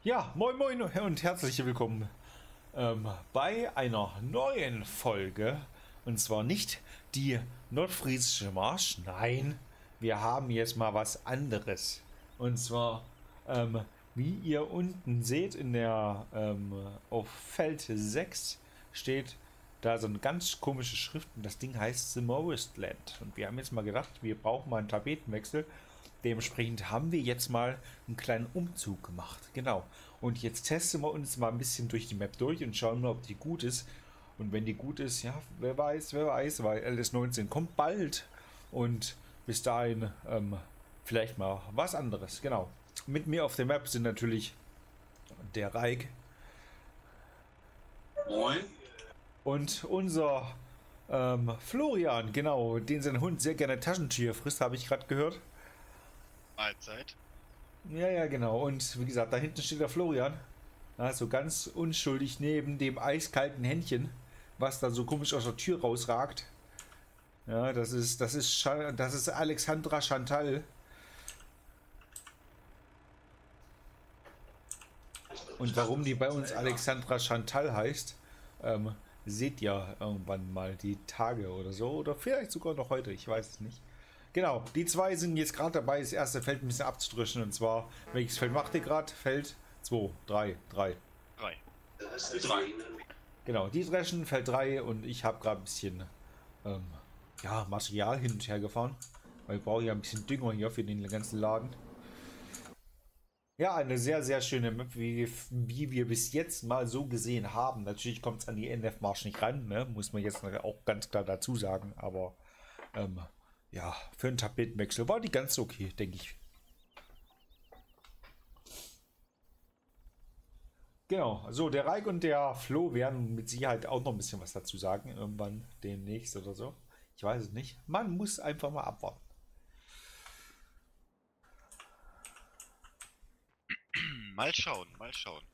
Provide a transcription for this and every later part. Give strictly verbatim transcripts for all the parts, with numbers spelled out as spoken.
Ja, moin moin und herzlich willkommen ähm, bei einer neuen Folge. Und zwar nicht die nordfriesische Marsch, nein, wir haben jetzt mal was anderes. Und zwar, ähm, wie ihr unten seht, in der ähm, auf Feld sechs steht da so eine ganz komische Schrift und das Ding heißt The Morist Land. Und wir haben jetzt mal gedacht, wir brauchen mal einen Tapetenwechsel. Dementsprechend haben wir jetzt mal einen kleinen Umzug gemacht. Genau. Und jetzt testen wir uns mal ein bisschen durch die Map durch und schauen mal, ob die gut ist. Und wenn die gut ist, ja, wer weiß, wer weiß, weil L S neunzehn kommt bald. Und bis dahin ähm, vielleicht mal was anderes. Genau. Mit mir auf der Map sind natürlich der Reik. Moin. Und unser ähm, Florian, genau, den sein Hund sehr gerne Taschentücher frisst, habe ich gerade gehört. Mahlzeit. Ja, ja, genau. Und wie gesagt, da hinten steht der Florian. Ja, so ganz unschuldig neben dem eiskalten Händchen, was da so komisch aus der Tür rausragt. Ja, das ist, das ist, Cha- das ist Alexandra Chantal. Und warum die bei uns Alexandra Chantal heißt, ähm, seht ihr irgendwann mal die Tage oder so. Oder vielleicht sogar noch heute, ich weiß es nicht. Genau, die zwei sind jetzt gerade dabei, das erste Feld ein bisschen abzudrischen. Und zwar, welches Feld macht ihr gerade? Feld zwei, drei, drei. Drei. Drei. Genau, die dreschen Feld drei und ich habe gerade ein bisschen ähm, ja, Material hin und her gefahren. Weil ich brauche ja ein bisschen Dünger hier für den ganzen Laden. Ja, eine sehr, sehr schöne Map, wie, wie wir bis jetzt mal so gesehen haben. Natürlich kommt es an die N F-Marsch nicht ran, ne? Muss man jetzt auch ganz klar dazu sagen. Aber ähm, ja, für einen Tapetenwechsel war die ganz okay, denke ich. Genau, so der Reik und der Flo werden mit Sicherheit auch noch ein bisschen was dazu sagen, irgendwann demnächst oder so. Ich weiß es nicht. Man muss einfach mal abwarten. Mal schauen, mal schauen.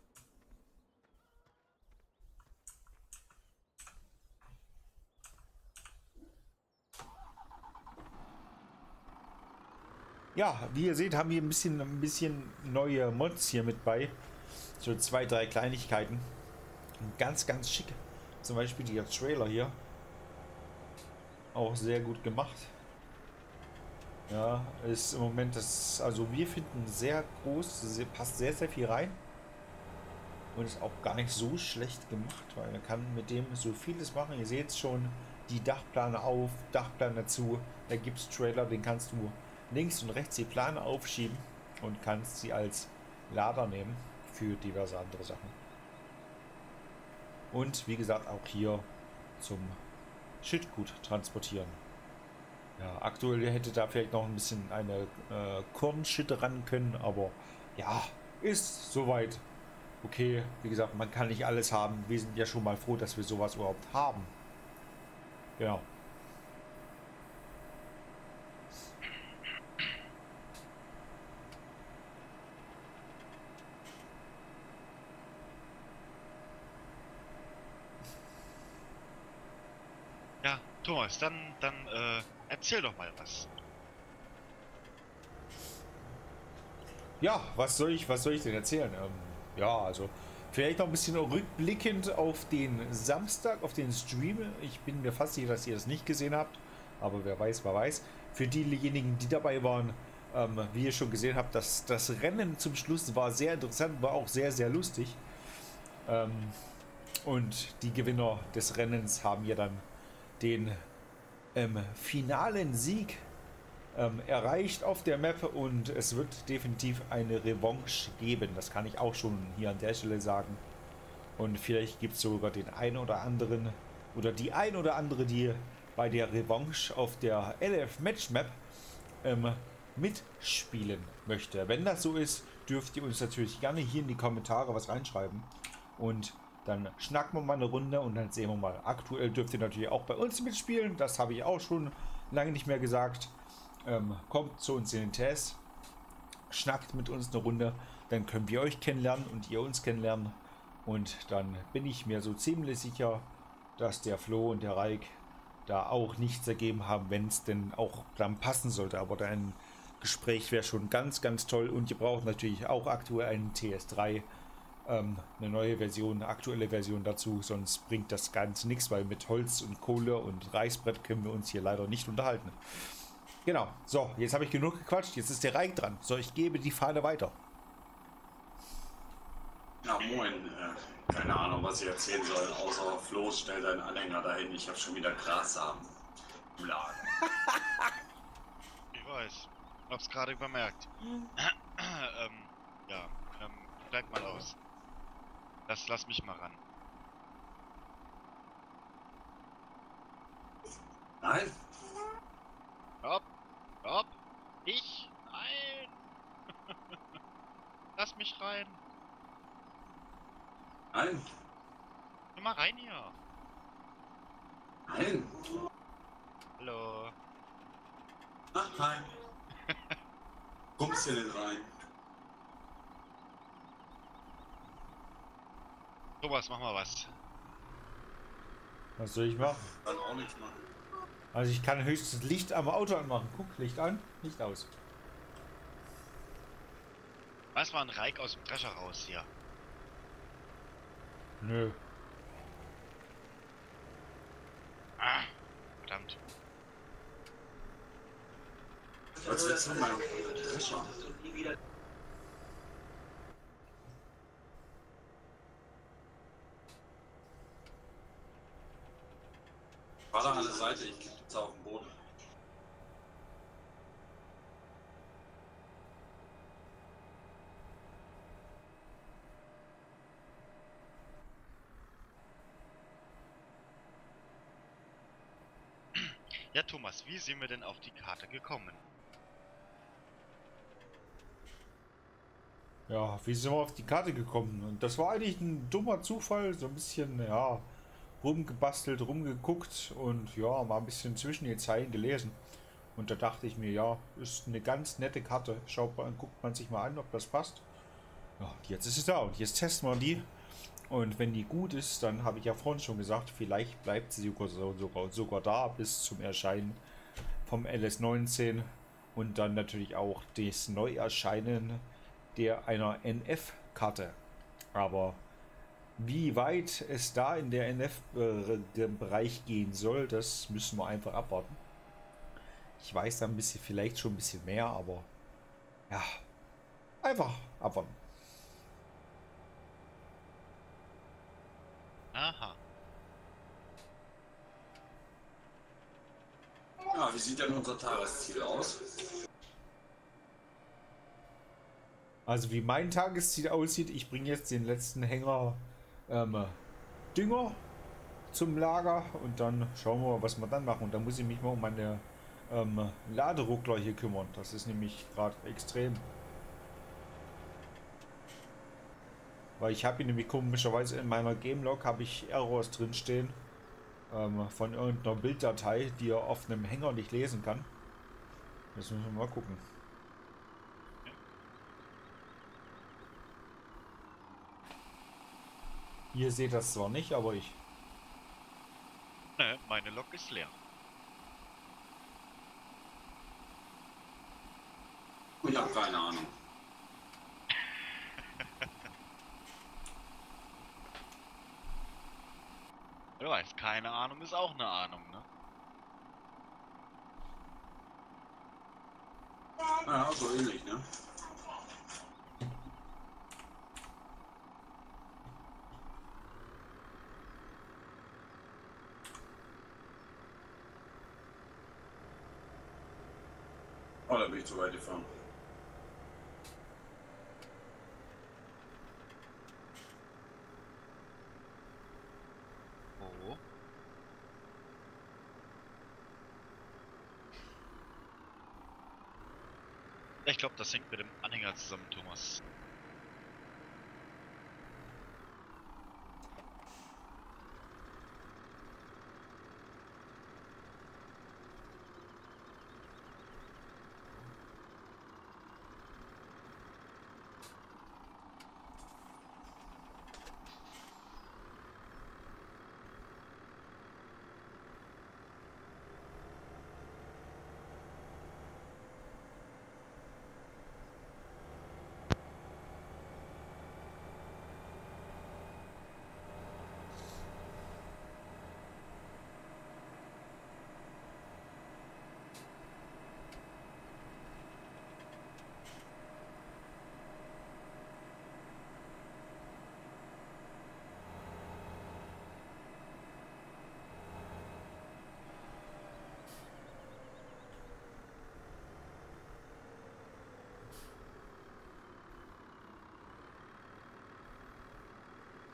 Ja, wie ihr seht, haben wir ein bisschen, ein bisschen neue Mods hier mit bei. So zwei, drei Kleinigkeiten. Ganz, ganz schick. Zum Beispiel der Trailer hier. Auch sehr gut gemacht. Ja, ist im Moment das, also wir finden sehr groß, sehr, passt sehr, sehr viel rein. Und ist auch gar nicht so schlecht gemacht, weil man kann mit dem so vieles machen. Ihr seht schon, die Dachplane auf, Dachplane zu. Da gibt es Trailer, den kannst du links und rechts die Plane aufschieben und kannst sie als Lader nehmen für diverse andere Sachen. Und wie gesagt auch hier zum Schüttgut transportieren. Ja, aktuell hätte da vielleicht noch ein bisschen eine äh, Kornschütte ran können, aber ja, ist soweit okay. Wie gesagt, man kann nicht alles haben. Wir sind ja schon mal froh, dass wir sowas überhaupt haben. Genau. Ja, Thomas, dann, dann äh, erzähl doch mal was. Ja, was soll ich, was soll ich denn erzählen? Ähm, ja, also vielleicht noch ein bisschen rückblickend auf den Samstag, auf den Stream. Ich bin mir fast sicher, dass ihr das nicht gesehen habt, aber wer weiß, wer weiß. Für diejenigen, die dabei waren, ähm, wie ihr schon gesehen habt, das, das Rennen zum Schluss war sehr interessant, war auch sehr, sehr lustig. Ähm, und die Gewinner des Rennens haben ja dann den ähm, finalen Sieg ähm, erreicht auf der Map und es wird definitiv eine Revanche geben. Das kann ich auch schon hier an der Stelle sagen. Und vielleicht gibt es sogar den einen oder anderen oder die ein oder andere, die bei der Revanche auf der L F Match Map ähm, mitspielen möchte. Wenn das so ist, dürft ihr uns natürlich gerne hier in die Kommentare was reinschreiben. Und dann schnacken wir mal eine Runde und dann sehen wir mal. Aktuell dürft ihr natürlich auch bei uns mitspielen. Das habe ich auch schon lange nicht mehr gesagt. Ähm, kommt zu uns in den Test, schnackt mit uns eine Runde, dann können wir euch kennenlernen und ihr uns kennenlernen. Und dann bin ich mir so ziemlich sicher, dass der Flo und der Reik da auch nichts ergeben haben, wenn es denn auch dann passen sollte. Aber dann Gespräch wäre schon ganz, ganz toll. Und ihr braucht natürlich auch aktuell einen T S drei, ähm, eine neue Version, eine aktuelle Version dazu. Sonst bringt das Ganze nichts, weil mit Holz und Kohle und Reißbrett können wir uns hier leider nicht unterhalten. Genau, so, jetzt habe ich genug gequatscht. Jetzt ist der Reik dran. So, ich gebe die Fahne weiter. Ja, moin. Äh, keine Ahnung, was ich erzählen soll, außer Floß, stell deinen Anhänger dahin. Ich habe schon wieder Grassamen im Lager. Ich weiß. Hab's gerade bemerkt. ähm, ja, ähm, steig mal aus. Das lass mich mal ran. Nein? Hopp, hopp. Ich? Nein. Lass mich rein. Nein? Komm mal rein hier. Nein? Hallo. Ach, nein. Kommst du denn rein? Thomas, mach mal was. Was soll ich machen? Kann auch nichts machen. Also ich kann höchstens Licht am Auto anmachen. Guck, Licht an, Licht aus. Was war ein Reik aus dem Drescher raus hier? Nö. Ah, verdammt. Was willst du mal? Drescher. War da an der Seite, ich gebe jetzt auf den Boden. Ja, Thomas, wie sind wir denn auf die Karte gekommen? Ja, wie sind wir auf die Karte gekommen? Und das war eigentlich ein dummer Zufall, so ein bisschen, ja, rumgebastelt, rumgeguckt und ja, mal ein bisschen zwischen den Zeilen gelesen. Und da dachte ich mir, ja, ist eine ganz nette Karte. Schaut man, guckt man sich mal an, ob das passt. Ja, jetzt ist es da und jetzt testen wir die. Und wenn die gut ist, dann habe ich ja vorhin schon gesagt, vielleicht bleibt sie sogar, sogar, sogar da bis zum Erscheinen vom L S neunzehn und dann natürlich auch das Neuerscheinen der einer N F-Karte. Aber wie weit es da in der N F-Bereich gehen soll, das müssen wir einfach abwarten. Ich weiß da ein bisschen, vielleicht schon ein bisschen mehr, aber ja, einfach abwarten. Aha. Ja, wie sieht denn unser Tagesziel aus? Also wie mein Tagesziel aussieht, ich bringe jetzt den letzten Hänger ähm, Dünger zum Lager und dann schauen wir mal, was wir dann machen. Und dann muss ich mich mal um meine ähm, Laderuckler hier kümmern. Das ist nämlich gerade extrem. Weil ich habe hier nämlich komischerweise in meiner Gamelog habe ich Errors drin stehen ähm, von irgendeiner Bilddatei, die er auf einem Hänger nicht lesen kann. Jetzt müssen wir mal gucken. Ihr seht das zwar nicht, aber ich. Ne, meine Lok ist leer. Ich habe keine Ahnung. Du weißt, keine Ahnung ist auch eine Ahnung, ne? Ja, so ähnlich, ne? Oh, da bin ich zu weit gefahren. Oh. Ich glaube, das hängt mit dem Anhänger zusammen, Thomas.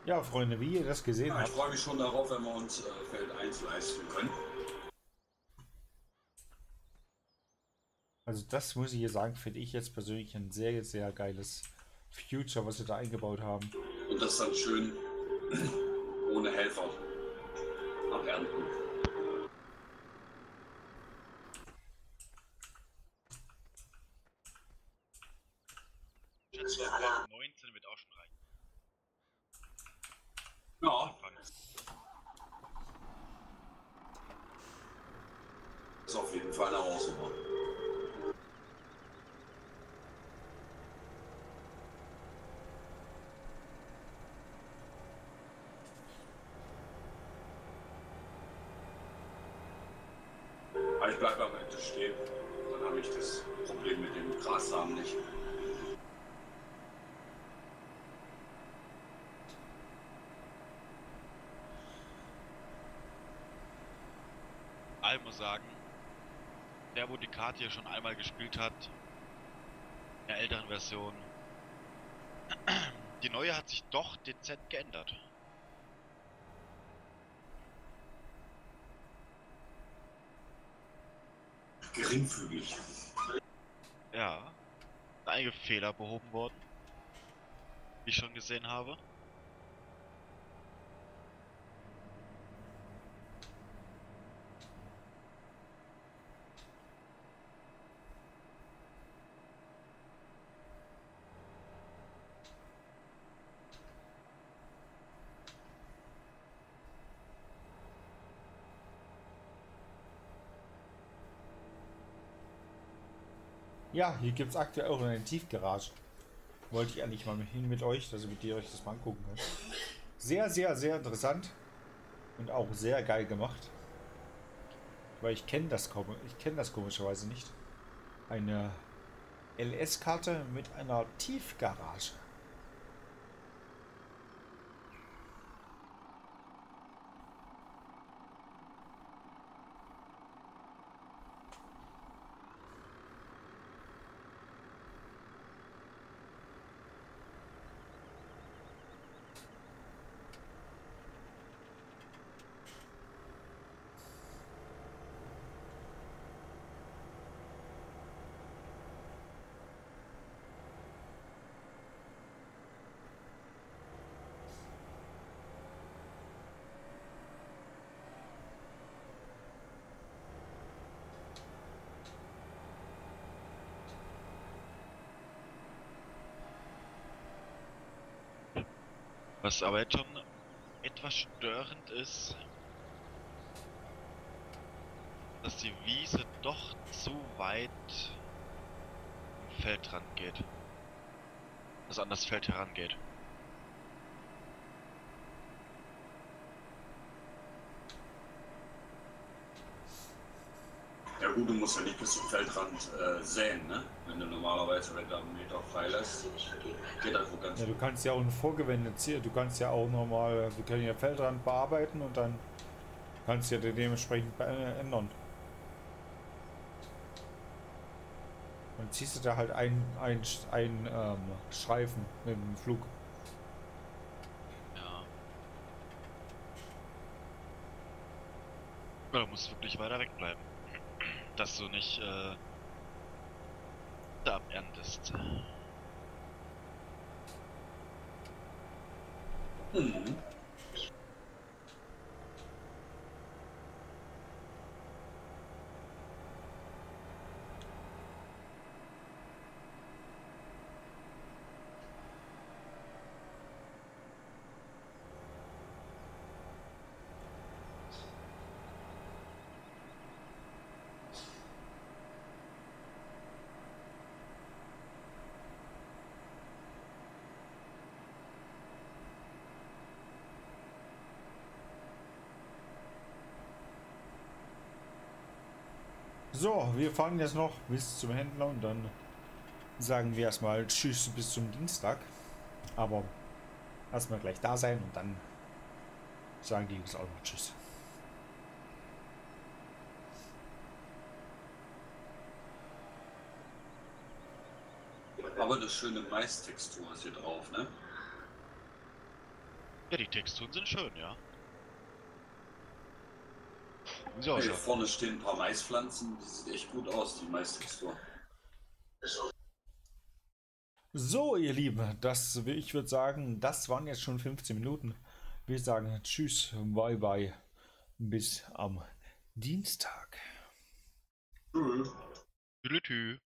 Ja, Freunde, wie ihr das gesehen Ja, ich habt, freue mich schon darauf, wenn wir uns äh, Feld eins leisten können. also das muss ich hier sagen, finde ich jetzt persönlich ein sehr, sehr geiles Future, was wir da eingebaut haben. Und das dann schön ohne Helfer abernten. Ich schätze mal, Block neunzehn wird auch schon reichen. Ja, Anfangs. ist auf jeden Fall eine Hausnummer. Aber ich bleibe am Ende stehen. Dann habe ich das Problem mit dem Grassamen nicht. Ich muss sagen, der, wo die Karte hier schon einmal gespielt hat, in der älteren Version, die neue hat sich doch dezent geändert. Geringfügig. Ja, einige Fehler behoben worden, wie ich schon gesehen habe. Ja, hier gibt es aktuell auch eine Tiefgarage. Wollte ich eigentlich mal hin mit euch, dass ihr mit ihr euch das mal angucken könnt. Sehr, sehr, sehr interessant und auch sehr geil gemacht. Weil ich kenne das, ich kenne das komischerweise nicht. Eine L S-Karte mit einer Tiefgarage. Was aber jetzt schon etwas störend ist, dass die Wiese doch zu weit im Feldrand geht. Also an das Feld herangeht. Ja gut, du musst ja nicht bis zum Feldrand äh, säen, ne? Wenn du normalerweise, wenn du einen Meter freilässt, geht das wohl ganz Ja, du gut. kannst ja auch ein vorgewendet Ziel, du kannst ja auch normal, wir können ja Feldrand bearbeiten und dann kannst du ja dementsprechend ändern. Dann ziehst du da halt ein, ein, ein ähm, Streifen mit dem Flug. Ja. Ja, du musst wirklich weiter wegbleiben. Dass du nicht äh, da aberntest. Mhm. So, wir fahren jetzt noch bis zum Händler und dann sagen wir erstmal Tschüss bis zum Dienstag. Aber erstmal gleich da sein und dann sagen die Jungs auch noch Tschüss. Aber eine schöne Maistextur ist hier drauf, ne? Ja, die Texturen sind schön, ja. Wie sie Hey, ausschauen. vorne stehen ein paar Maispflanzen, die sieht echt gut aus, die Maistextur. So, ihr Lieben, das, ich würde sagen, das waren jetzt schon fünfzehn Minuten. Wir sagen tschüss, bye bye, bis am Dienstag. Tschüss. Tü-tü.